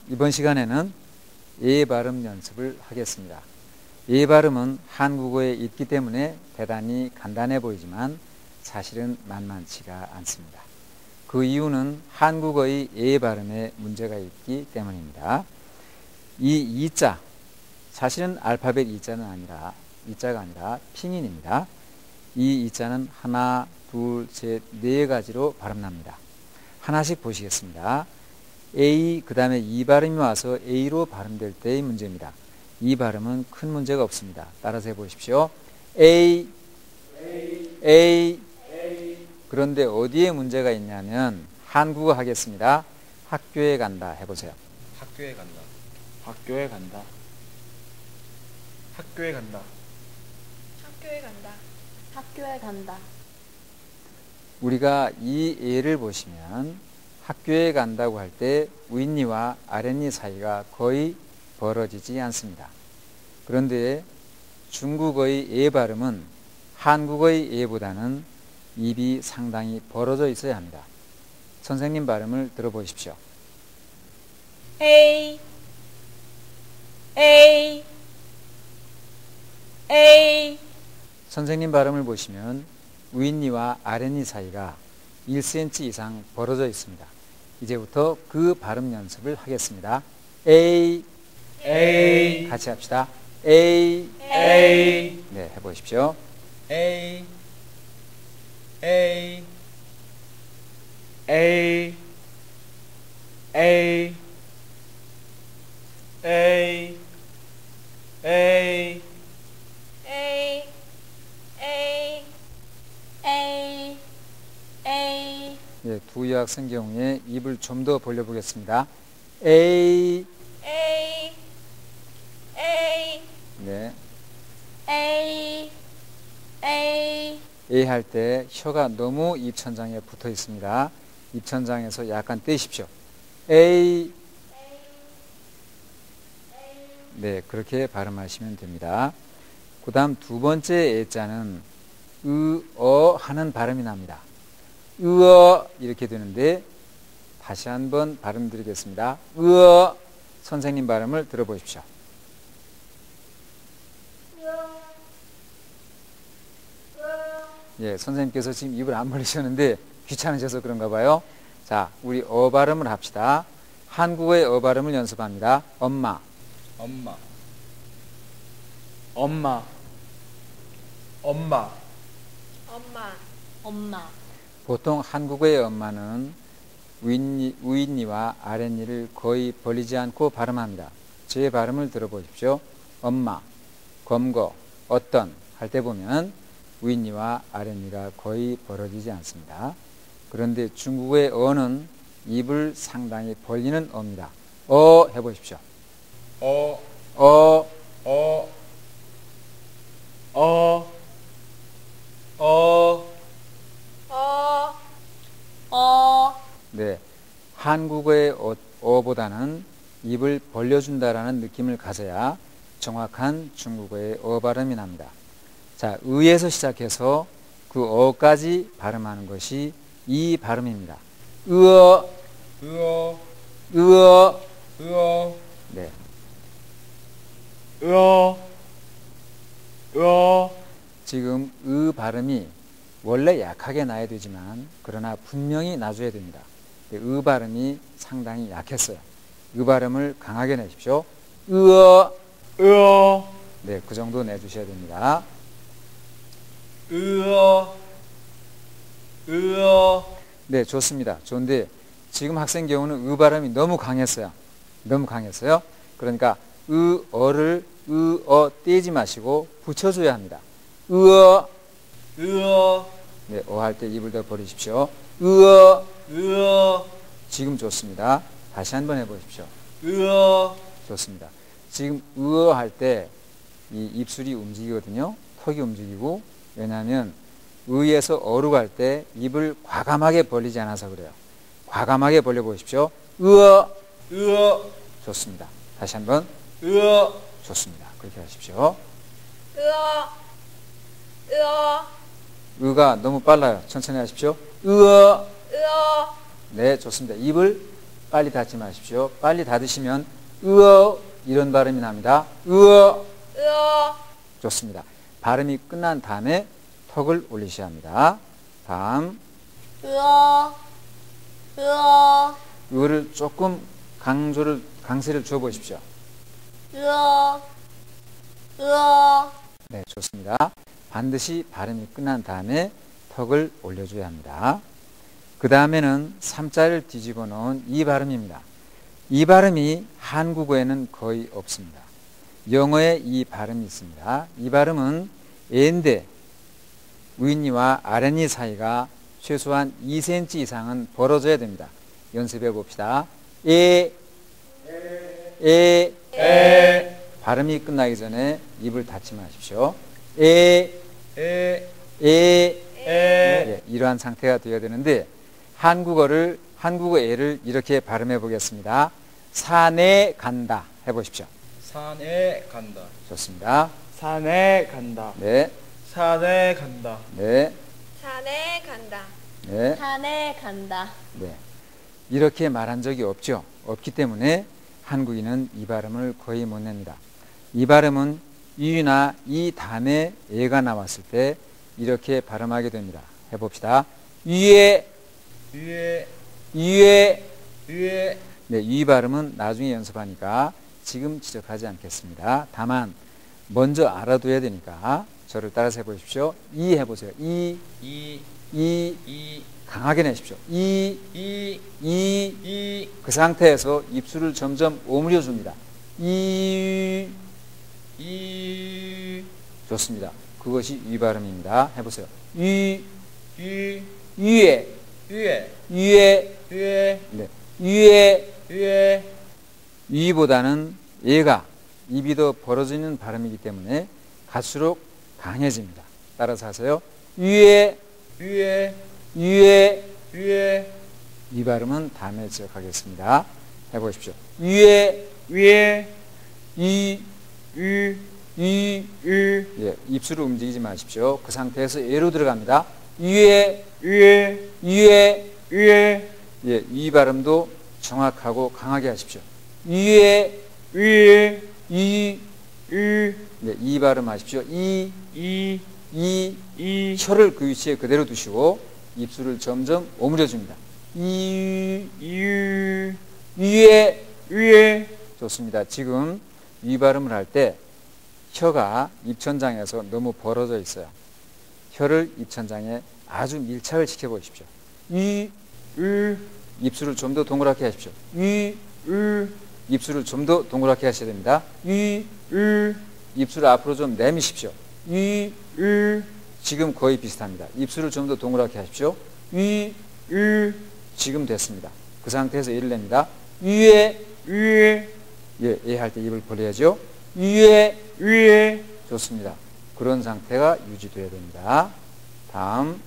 이번 시간에는 예 발음 연습을 하겠습니다. 예 발음은 한국어에 있기 때문에 대단히 간단해 보이지만 사실은 만만치가 않습니다. 그 이유는 한국어의 예 발음에 문제가 있기 때문입니다. 이 이자, 사실은 알파벳 이자가 아니라 핑인입니다. 이 이자는 하나, 둘, 셋, 네 가지로 발음납니다. 하나씩 보시겠습니다. A, 그 다음에 이 발음이 와서 A로 발음될 때의 문제입니다. 이 발음은 큰 문제가 없습니다. 따라서 해보십시오. A. 그런데 어디에 문제가 있냐면 한국어 하겠습니다. 학교에 간다 해보세요. 학교에 간다. 학교에 간다. 학교에 간다. 학교에 간다. 학교에 간다. 우리가 이 예를 보시면 학교에 간다고 할 때 윗니와 아랫니 사이가 거의 벌어지지 않습니다. 그런데 중국어의 예 발음은 한국어의 예보다는 입이 상당히 벌어져 있어야 합니다. 선생님 발음을 들어보십시오. A 선생님 발음을 보시면 윗니와 아랫니 사이가 1cm 이상 벌어져 있습니다. 이제부터 그 발음 연습을 하겠습니다. A 같이 합시다. A 네, 해보십시오. A 네, 두 여학생 경우에 입을 좀 더 벌려보겠습니다. A 네. A 할 때 혀가 너무 입천장에 붙어 있습니다. 입천장에서 약간 떼십시오. A 네, 그렇게 발음하시면 됩니다. 그 다음 두 번째 애자는 으어 하는 발음이 납니다. 으어 이렇게 되는데 다시 한번 발음 드리겠습니다. 으어 선생님 발음을 들어보십시오. 예, 선생님께서 지금 입을 안 벌리셨는데 귀찮으셔서 그런가 봐요. 자, 우리 어 발음을 합시다. 한국어의 어 발음을 연습합니다. 엄마. 엄마. 보통 한국어의 엄마는 윗니와 아랫니를 거의 벌리지 않고 발음합니다. 제 발음을 들어보십시오. 엄마, 검거, 어떤 할 때 보면 윗니와 아랫니가 거의 벌어지지 않습니다. 그런데 중국어의 어는 입을 상당히 벌리는 어입니다. 어 해보십시오. 네, 한국어의 어보다는 입을 벌려준다라는 느낌을 가져야 정확한 중국어의 어 발음이 납니다. 자, 의에서 시작해서 그 어까지 발음하는 것이 이 발음입니다. 으어. 네. 지금 으 발음이 원래 약하게 나야 되지만 그러나 분명히 나줘야 됩니다. 으 발음이 상당히 약했어요. 으 발음을 강하게 내십시오. 으어. 네, 그 정도 내주셔야 됩니다. 네, 좋습니다. 좋은데 지금 학생 경우는 으 발음이 너무 강했어요. 그러니까 어를 떼지 마시고 붙여줘야 합니다. 으어. 네, 어 할 때 입을 더 벌리십시오. 으어. 지금 좋습니다. 다시 한번 해보십시오. 좋습니다. 지금 으어 할 때 이 입술이 움직이거든요. 턱이 움직이고, 왜냐하면 의에서 어로 갈 때 입을 과감하게 벌리지 않아서 그래요. 과감하게 벌려보십시오. 으어. 좋습니다. 다시 한번. 좋습니다. 그렇게 하십시오. 으가 너무 빨라요. 천천히 하십시오. 으어. 네, 좋습니다. 입을 빨리 닫지 마십시오. 빨리 닫으시면 으어 이런 발음이 납니다. 으어. 으어. 좋습니다. 발음이 끝난 다음에 턱을 올리셔야 합니다. 다음 으어. 으어. 으를 조금 강세를 줘 보십시오. 으어. 으어. 네, 좋습니다. 반드시 발음이 끝난 다음에 턱을 올려줘야 합니다. 그 다음에는 3자를 뒤집어 놓은 이 발음입니다. 이 발음이 한국어에는 거의 없습니다. 영어에 이 발음이 있습니다. 이 발음은 에인데 윗니와 아랫니 사이가 최소한 2cm 이상은 벌어져야 됩니다. 연습해 봅시다. 에. 발음이 끝나기 전에 입을 닫지 마십시오. 네, 이러한 상태가 되어야 되는데 한국어 에를 이렇게 발음해 보겠습니다. 산에 간다 해보십시오. 산에 간다. 좋습니다. 산에 간다. 네, 산에 간다. 네, 산에 간다. 네, 산에 간다. 네. 이렇게 말한 적이 없죠. 없기 때문에 한국인은 이 발음을 거의 못 냅니다. 이 발음은 유나 이 다음에 에가 나왔을 때 이렇게 발음하게 됩니다. 해봅시다. 위에. 네, 이 발음은 나중에 연습하니까 지금 지적하지 않겠습니다. 다만 먼저 알아둬야 되니까 저를 따라서 해보십시오. 이 해보세요. 이. 강하게 내십시오. 그 상태에서 입술을 점점 오므려 줍니다. 좋습니다. 그것이 위 발음입니다. 해보세요. 위에. 네. 위에. 위보다는 얘가 입이 더 벌어지는 발음이기 때문에 갈수록 강해집니다. 따라서 하세요. 위에. 이 발음은 다음에 지적하겠습니다. 해보십시오. 위에. 예, 입술을 움직이지 마십시오. 그 상태에서 예로 들어갑니다. 위에. 예, 이 발음도 정확하고 강하게 하십시오. 위에. 네, 이 발음 하십시오. 혀를 그 위치에 그대로 두시고 입술을 점점 오므려 줍니다. 위에. 좋습니다. 지금 위 발음을 할 때 혀가 입천장에서 너무 벌어져 있어요. 혀를 입천장에 아주 밀착을 시켜 보십시오. 입술을 좀 더 동그랗게 하십시오. 입술을 좀 더 동그랗게 하셔야 됩니다. 입술을 앞으로 좀 내미십시오. 지금 거의 비슷합니다. 입술을 좀 더 동그랗게 하십시오. 지금 됐습니다. 그 상태에서 예를 냅니다. 위에. 예 할 때 입을 벌려야죠. 위에. 좋습니다. 그런 상태가 유지돼야 됩니다. 다음.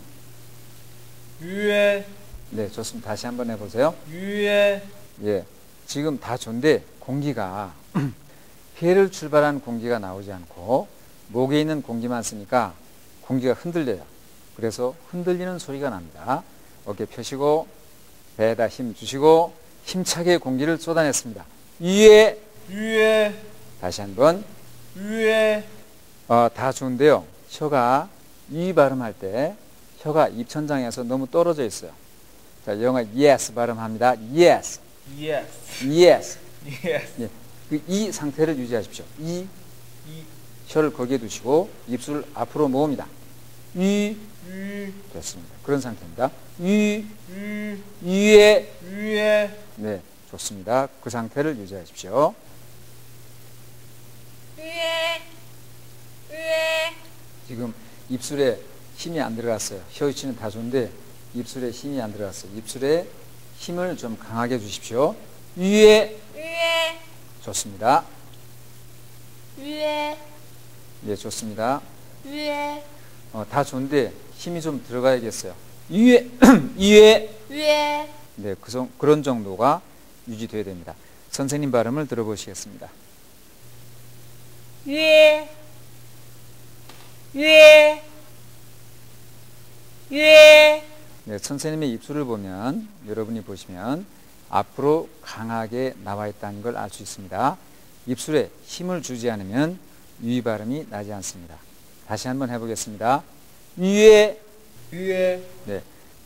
네, 좋습니다. 다시 한번 해보세요. 예, 지금 다 좋은데 공기가 폐를 출발한 공기가 나오지 않고 목에 있는 공기만 쓰니까 공기가 흔들려요. 그래서 흔들리는 소리가 납니다. 어깨 펴시고 배에다 힘 주시고 힘차게 공기를 쏟아냈습니다. 위에. 다시 한번. 다 좋은데요. 혀가 이 발음할 때 혀가 입천장에서 너무 떨어져 있어요. 자, 영어 yes 발음합니다. yes. 예, 그 이 상태를 유지하십시오. 혀를 거기에 두시고 입술을 앞으로 모읍니다. 됐습니다. 그런 상태입니다. 위에. 네, 좋습니다. 그 상태를 유지하십시오. 위에. 지금 입술에 힘이 안 들어갔어요. 혀 위치는 다 좋은데 입술에 힘이 안 들어갔어요. 입술에 힘을 좀 강하게 주십시오. 위에. 좋습니다. 위에. 예, 좋습니다. 위에. 다 좋은데 힘이 좀 들어가야겠어요. 위에. 네, 그런 정도가 유지돼야 됩니다. 선생님 발음을 들어보시겠습니다. 위에. 네, 선생님의 입술을 보면 여러분이 보시면 앞으로 강하게 나와 있다는 걸 알 수 있습니다. 입술에 힘을 주지 않으면 위 발음이 나지 않습니다. 다시 한번 해보겠습니다. 위에 위에 네,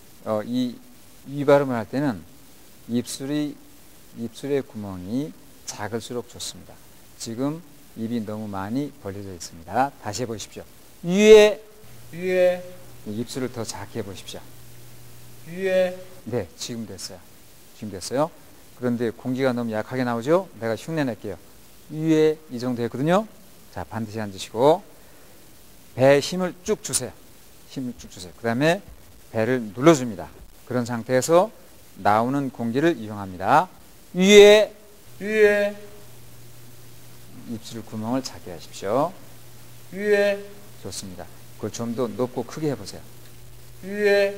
위 발음을 할 때는 입술의 구멍이 작을수록 좋습니다. 지금 입이 너무 많이 벌려져 있습니다. 다시 해보십시오. 위에 입술을 더 작게 해보십시오. 위에 네, 지금 됐어요. 지금 됐어요. 그런데 공기가 너무 약하게 나오죠? 내가 흉내 낼게요. 위에 이 정도 했거든요. 자, 반드시 앉으시고 배에 힘을 쭉 주세요. 힘을 쭉 주세요. 그 다음에 배를 눌러줍니다. 그런 상태에서 나오는 공기를 이용합니다. 위에 입술 구멍을 작게 하십시오. 위에 좋습니다. 그걸 좀 더 높고 크게 해보세요. 위에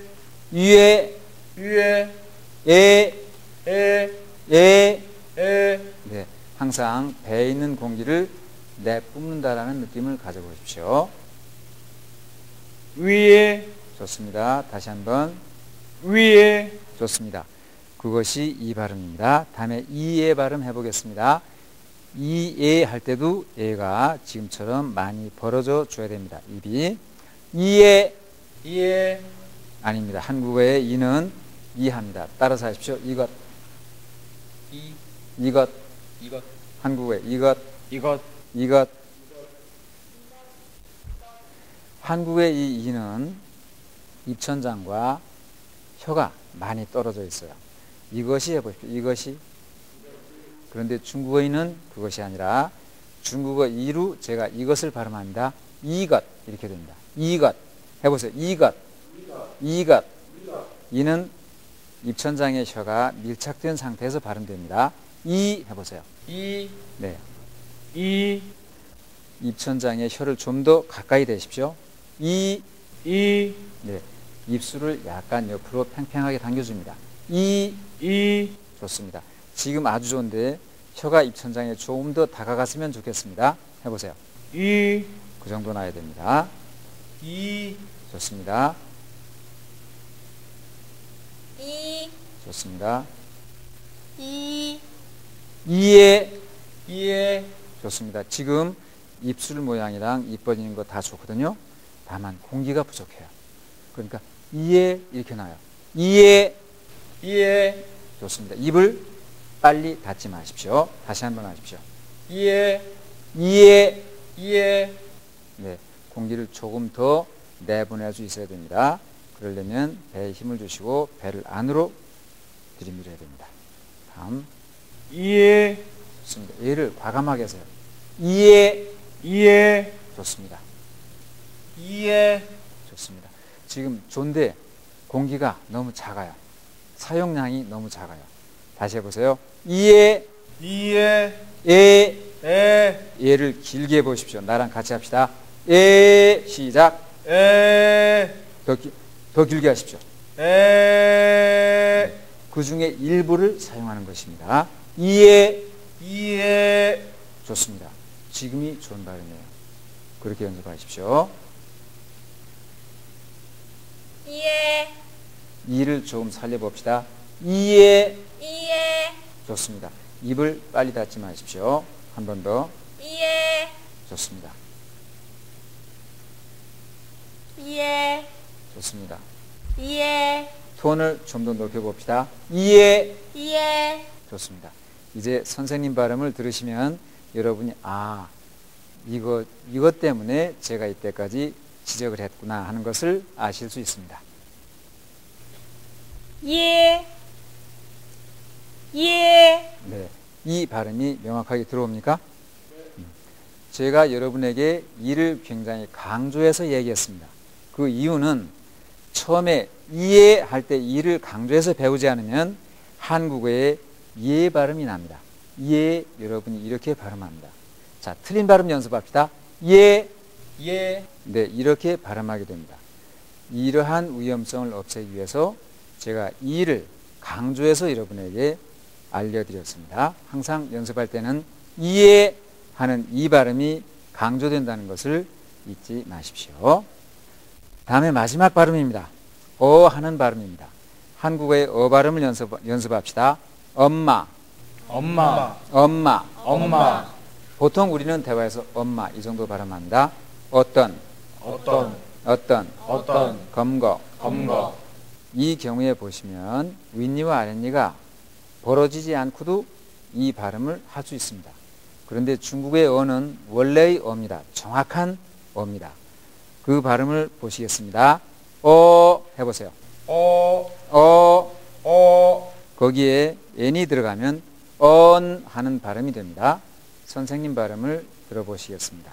에, 에 네, 항상 배에 있는 공기를 내뿜는다라는 느낌을 가져보십시오. 위에 좋습니다. 다시 한번. 위에 좋습니다. 그것이 이 발음입니다. 다음에 이의 발음 해보겠습니다. 이에 할 때도 애가 지금처럼 많이 벌어져 줘야 됩니다. 입이. 이에 아닙니다. 한국어의 이는 이합니다. 따라서 하십시오. 이것. 이것 한국어의 이것. 한국의 이 이는 입천장과 혀가 많이 떨어져 있어요. 이것이 해보십시오. 이것이. 그런데 중국어인은 그것이 아니라 중국어 이로 제가 이것을 발음합니다. 이것 이렇게 됩니다. 이것 해보세요. 이것. 이는 입천장의 혀가 밀착된 상태에서 발음됩니다. 이 해보세요. 네. 입천장의 혀를 좀 더 가까이 대십시오. 네. 입술을 약간 옆으로 팽팽하게 당겨줍니다. 좋습니다. 지금 아주 좋은데 혀가 입천장에 조금 더 다가갔으면 좋겠습니다. 해보세요. 그 정도 나야 됩니다. 좋습니다. 좋습니다. 이에 좋습니다. 지금 입술 모양이랑 입 벌리는 거 다 좋거든요. 다만 공기가 부족해요. 그러니까 이에 이렇게 나요. 이에 좋습니다. 입을 빨리 닫지 마십시오. 다시 한번 하십시오. 이에 네, 공기를 조금 더 내보낼 수 있어야 됩니다. 그러려면 배에 힘을 주시고 배를 안으로 들이밀어야 됩니다. 다음. 좋습니다. 얘를 과감하게 하세요. 좋습니다. 좋습니다. 지금 존데 공기가 너무 작아요. 사용량이 너무 작아요. 다시 해보세요. 얘를 길게 해보십시오. 나랑 같이 합시다. 시작. 더 길게 하십시오. 그 중에 일부를 사용하는 것입니다. 좋습니다. 지금이 좋은 발음이에요. 그렇게 연습하십시오. 이를 조금 살려봅시다. 좋습니다. 입을 빨리 닫지 마십시오. 한 번 더. 좋습니다. 좋습니다. 톤을 좀 더 높여봅시다. 좋습니다. 이제 선생님 발음을 들으시면 여러분이 이것 때문에 제가 이때까지 지적을 했구나 하는 것을 아실 수 있습니다. 네, 이 발음이 명확하게 들어옵니까? 제가 여러분에게 이를 굉장히 강조해서 얘기했습니다. 그 이유는 처음에 이에 할 때 이를 강조해서 배우지 않으면 한국어의 예 발음이 납니다. 예, 여러분이 이렇게 발음합니다. 자, 틀린 발음 연습합시다. 네, 이렇게 발음하게 됩니다. 이러한 위험성을 없애기 위해서 제가 이를 강조해서 여러분에게 알려드렸습니다. 항상 연습할 때는 이에 하는 이 발음이 강조된다는 것을 잊지 마십시오. 다음에 마지막 발음입니다. 어 하는 발음입니다. 한국어의 어 발음을 연습합시다. 엄마, 엄마, 엄마. 엄마, 보통 우리는 대화에서 엄마 이 정도 발음한다. 어떤, 어떤, 어떤, 어떤, 검거. 검거, 이 경우에 보시면 윗니와 아랫니가 벌어지지 않고도 이 발음을 할 수 있습니다. 그런데 중국의 어는 원래의 어입니다. 정확한 어입니다. 그 발음을 보시겠습니다. 해보세요. 어, 거기에 n이 들어가면 언 하는 발음이 됩니다. 선생님 발음을 들어보시겠습니다.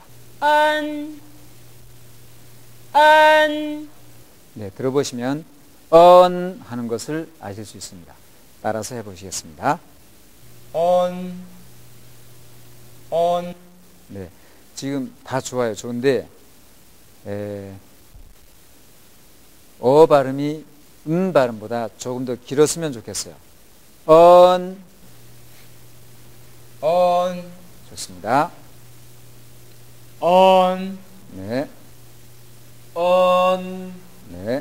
네, 들어보시면 언 하는 것을 아실 수 있습니다. 따라서 해보시겠습니다. 네, 지금 다 좋아요. 좋은데 발음이 발음보다 조금 더 길었으면 좋겠어요. 좋습니다. 네, 네.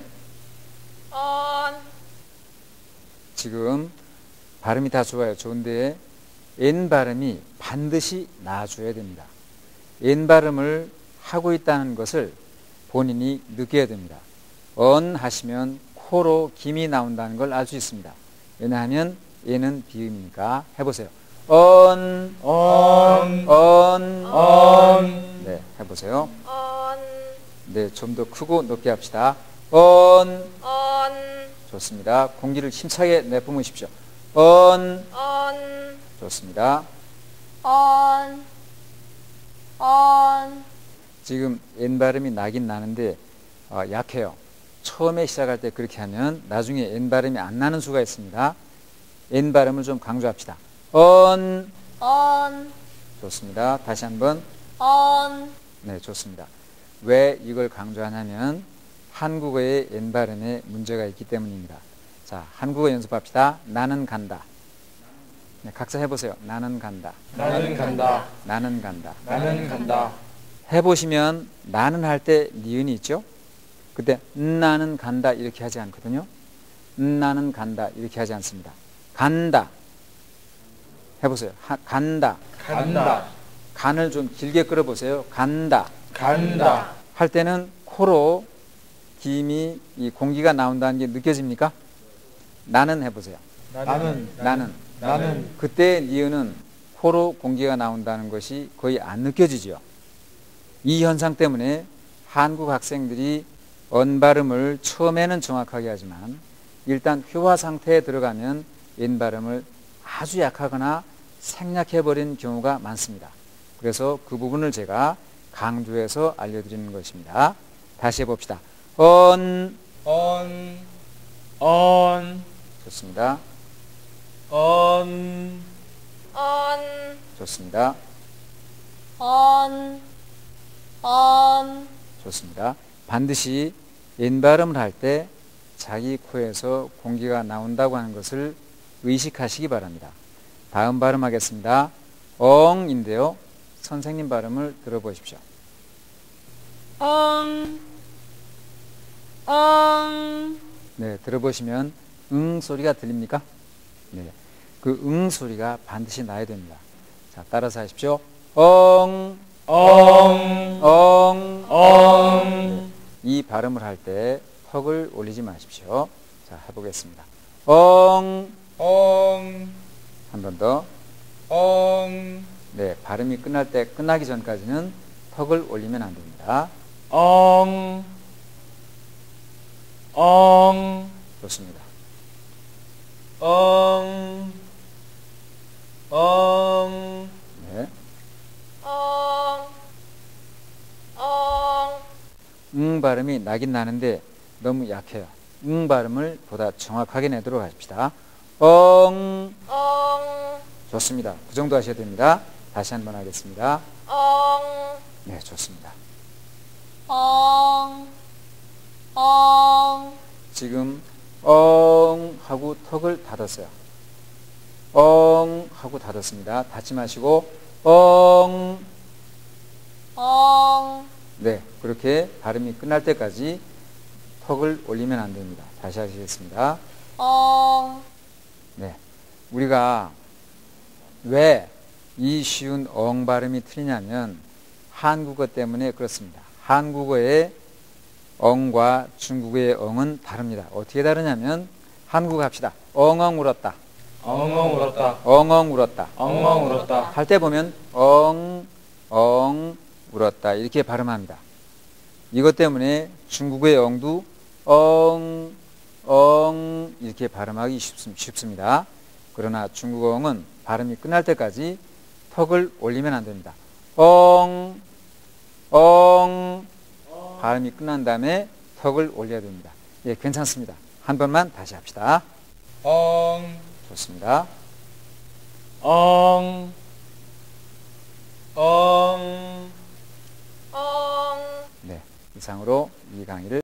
지금 발음이 다 좋아요. 좋은데 N 발음이 반드시 나와줘야 됩니다. N 발음을 하고 있다는 것을 본인이 느껴야 됩니다. 하시면 코로 김이 나온다는 걸 알 수 있습니다. 왜냐하면 얘는 비음이니까. 해보세요. 네, 해보세요. 네, 좀 더 크고 높게 합시다. 좋습니다. 공기를 힘차게 내뿜으십시오. 좋습니다. 지금 N 발음이 나긴 나는데 약해요. 처음에 시작할 때 그렇게 하면 나중에 N 발음이 안 나는 수가 있습니다. N 발음을 좀 강조합시다. 좋습니다. 다시 한번. 네, 좋습니다. 왜 이걸 강조하냐면 한국어의 N 발음에 문제가 있기 때문입니다. 자, 한국어 연습합시다. 나는 간다. 네, 각자 해보세요. 나는 간다. 나는 간다. 나는 간다. 나는 간다. 해보시면 나는 할 때 니은이 있죠? 그때 나는 간다 이렇게 하지 않거든요. 나는 간다 이렇게 하지 않습니다. 간다. 해보세요. 간다. 간다. 간을 좀 길게 끌어보세요. 간다. 간다. 할 때는 코로 김이 이 공기가 나온다는 게 느껴집니까? 나는 해보세요. 나는. 그때 니은은 코로 공기가 나온다는 것이 거의 안 느껴지죠. 이 현상 때문에 한국 학생들이 언 발음을 처음에는 정확하게 하지만 일단 회화 상태에 들어가면 N 발음을 아주 약하거나 생략해버린 경우가 많습니다. 그래서 그 부분을 제가 강조해서 알려드리는 것입니다. 다시 해봅시다. 좋습니다. 좋습니다. 좋습니다. 반드시 N 발음을 할 때 자기 코에서 공기가 나온다고 하는 것을 의식하시기 바랍니다. 다음 발음하겠습니다. 엉인데요. 선생님 발음을 들어보십시오. 네, 들어보시면 응 소리가 들립니까? 네, 그 응 소리가 반드시 나야 됩니다. 자, 따라서 하십시오. 네, 이 발음을 할 때 턱을 올리지 마십시오. 자, 해보겠습니다. 한 번 더. 네, 발음이 끝나기 전까지는 턱을 올리면 안 됩니다. 좋습니다. 네. 발음이 나긴 나는데 너무 약해요. 발음을 보다 정확하게 내도록 합시다. 좋습니다. 그 정도 하셔야 됩니다. 다시 한번 하겠습니다. 네, 좋습니다. 지금 하고 턱을 닫았어요. 하고 닫았습니다. 닫지 마시고 네, 그렇게 발음이 끝날 때까지 턱을 올리면 안 됩니다. 다시 하시겠습니다. 네, 우리가 왜 이 쉬운 엉 발음이 틀리냐면 한국어 때문에 그렇습니다. 한국어의 엉과 중국어의 엉은 다릅니다. 어떻게 다르냐면 한국어 합시다. 엉엉 울었다. 엉엉 울었다. 엉엉 울었다. 엉엉 울었다. 할 때 보면 엉엉 울었다 이렇게 발음합니다. 이것 때문에 중국어의 엉도 엉엉 이렇게 발음하기 쉽습니다. 그러나 중국어 엉은 발음이 끝날 때까지 턱을 올리면 안 됩니다. 엉 발음이 끝난 다음에 턱을 올려야 됩니다. 예, 괜찮습니다. 한 번만 다시 합시다. 엉, 좋습니다. 엉, 엉. 엉. 네, 이상으로 이 강의를